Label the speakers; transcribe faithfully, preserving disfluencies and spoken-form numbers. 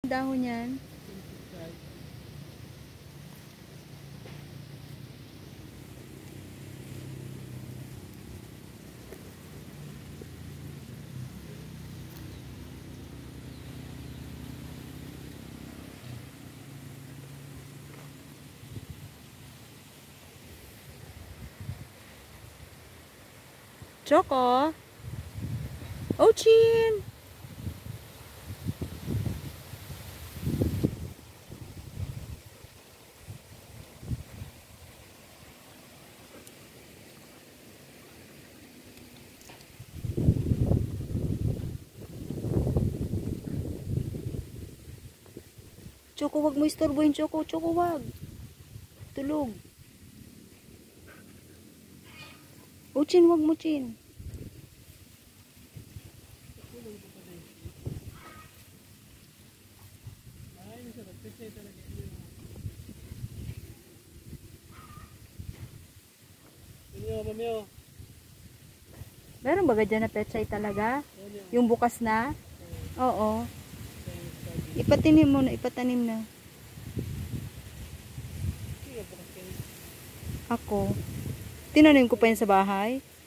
Speaker 1: Dahon yan. Choco. Ochin. Choco, wag mo istorbohin, Choco. Choco, wag. Tulog. Ochin, wag mo, Chin. Meron ba dyan na pechay talaga? Yung bukas na? Oo. Ipatanim mo na, ipatanim na. Ako. Tinanim ko pa yun sa bahay.